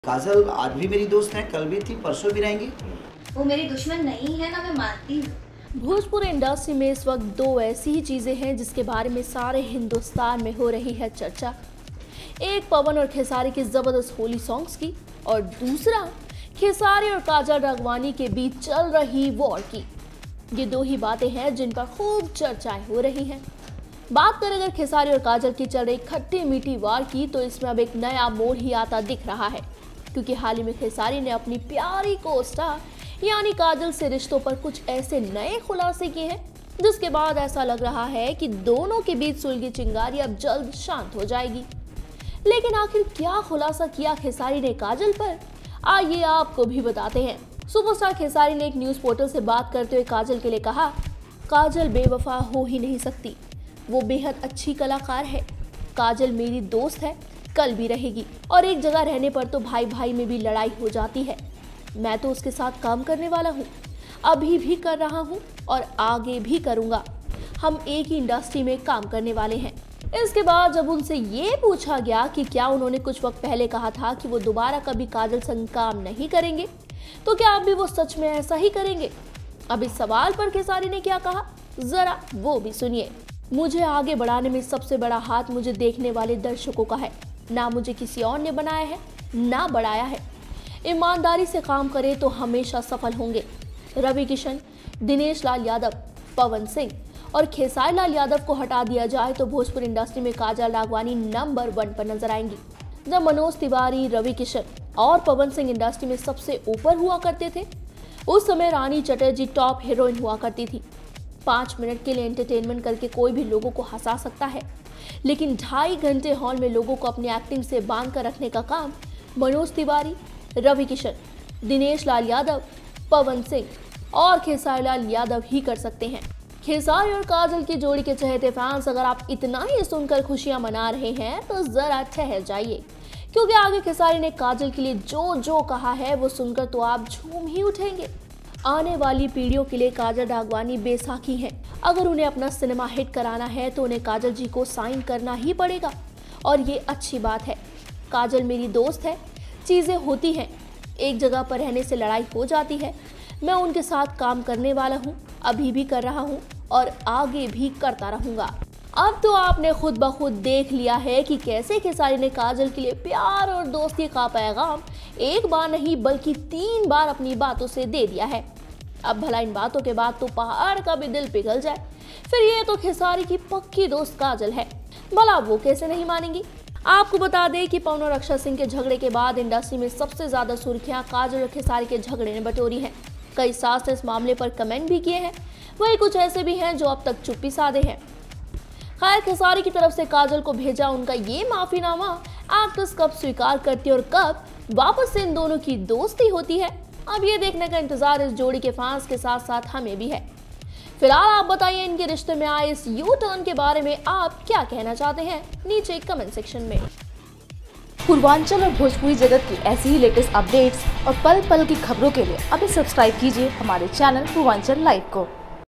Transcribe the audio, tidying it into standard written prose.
काजल आज भी मेरी दोस्त है, कल भी थी, परसों भी रहेंगी। वो मेरी दुश्मन नहीं है ना, मैं मानती हूँ। भोजपुरी इंडस्ट्री में इस वक्त दो ऐसी ही चीजें हैं जिसके बारे में सारे हिंदुस्तान में हो रही है चर्चा। एक पवन और खेसारी के जबरदस्त होली सॉन्ग्स की और दूसरा खेसारी और काजल राघवानी के बीच चल रही वॉर की। ये दो ही बातें हैं जिन पर खूब चर्चाएं हो रही हैं। बात करें अगर खेसारी और काजल की चल रही खट्टी मीठी वार की, तो इसमें अब एक नया मोड़ ही आता दिख रहा है, क्योंकि हाल ही में खेसारी ने अपनी प्यारी को स्टार यानी काजल से रिश्तों पर कुछ ऐसे नए खुलासे किए हैं जिसके बाद ऐसा लग रहा है कि दोनों के बीच सुलगी चिंगारी अब जल्द शांत हो जाएगी। लेकिन आखिर क्या खुलासा किया खेसारी ने काजल पर, आइए आपको भी बताते हैं। सुपरस्टार खेसारी ने एक न्यूज पोर्टल से बात करते हुए काजल के लिए कहा, काजल बेवफा हो ही नहीं सकती, वो बेहद अच्छी कलाकार है। काजल मेरी दोस्त है, कल भी रहेगी, और एक जगह रहने पर तो भाई भाई में भी लड़ाई हो जाती है। मैं तो उसके साथ काम करने वाला हूँ, अभी भी कर रहा हूँ और आगे भी करूँगा। हम एक ही इंडस्ट्री में काम करने वाले हैं। इसके बाद जब उनसे ये पूछा गया कि क्या उन्होंने कुछ वक्त पहले कहा था कि वो दोबारा कभी काजल संग काम नहीं करेंगे, तो क्या अभी वो सच में ऐसा ही करेंगे? अब इस सवाल पर खेसारी ने क्या कहा, जरा वो भी सुनिए। मुझे आगे बढ़ाने में सबसे बड़ा हाथ मुझे देखने वाले दर्शकों का है, ना मुझे किसी और ने बनाया है ना बढ़ाया है। ईमानदारी से काम करें तो हमेशा सफल होंगे। रवि किशन, दिनेश लाल यादव, पवन सिंह और खेसारी लाल यादव को हटा दिया जाए तो भोजपुरी इंडस्ट्री में काजल राघवानी नंबर 1 पर नजर आएंगी। जब मनोज तिवारी, रवि किशन और पवन सिंह इंडस्ट्री में सबसे ऊपर हुआ करते थे, उस समय रानी चटर्जी टॉप हीरोइन हुआ करती थी। 5 मिनट के लिए एंटरटेनमेंट करके कोई भी लोगों को हंसा सकता है, लेकिन 2.5 घंटे हॉल में लोगों को अपनी एक्टिंग से बांध कर रखने का काम मनोज तिवारी, रवि किशन, दिनेश लाल यादव, पवन सिंह और खेसारी लाल यादव ही कर सकते हैं। खेसारी और काजल की जोड़ी के चहेते फैंस, अगर आप इतना ही सुनकर खुशियां मना रहे हैं तो जरा ठहर जाइए, क्योंकि आगे खेसारी ने काजल के लिए जो जो कहा है वो सुनकर तो आप झूम ही उठेंगे। आने वाली पीढ़ियों के लिए काजल राघवानी बेसाखी हैं। अगर उन्हें अपना सिनेमा हिट कराना है तो उन्हें काजल जी को साइन करना ही पड़ेगा, और ये अच्छी बात है। काजल मेरी दोस्त है, चीज़ें होती हैं, एक जगह पर रहने से लड़ाई हो जाती है। मैं उनके साथ काम करने वाला हूँ, अभी भी कर रहा हूँ और आगे भी करता रहूँगा। अब तो आपने खुद ब खुद देख लिया है कि कैसे खेसारी ने काजल के लिए प्यार और दोस्ती का पैगाम एक बार नहीं बल्कि 3 बार अपनी बातों से दे दिया है। अब भला इन बातों के बाद तो पहाड़ का भी दिल पिघल जाए, फिर ये तो खेसारी की पक्की दोस्त काजल है, भला वो कैसे नहीं मानेंगी। आपको बता दें कि पवन और अक्षय सिंह के झगड़े के बाद इंडस्ट्री में सबसे ज्यादा सुर्खियां काजल और खेसारी के झगड़े ने बटोरी हैं। कई स्टार्स ने इस मामले पर कमेंट भी किए हैं, वही कुछ ऐसे भी हैं जो अब तक चुप्पी साधे हैं। खैर, खेसारी की तरफ से काजल को भेजा उनका ये माफीनामा एक्ट्रेस कब स्वीकार करती है और कब वापस से इन दोनों की दोस्ती होती है, अब ये देखने का इंतजार इस जोड़ी के फैंस के साथ साथ हमें भी है। फिलहाल आप बताइए इनके रिश्ते में आए इस यू टर्न के बारे में आप क्या कहना चाहते हैं, नीचे कमेंट सेक्शन में। पूर्वांचल और भोजपुरी जगत की ऐसी ही लेटेस्ट अपडेट्स और पल पल की खबरों के लिए अभी सब्सक्राइब कीजिए हमारे चैनल पूर्वांचल लाइव को।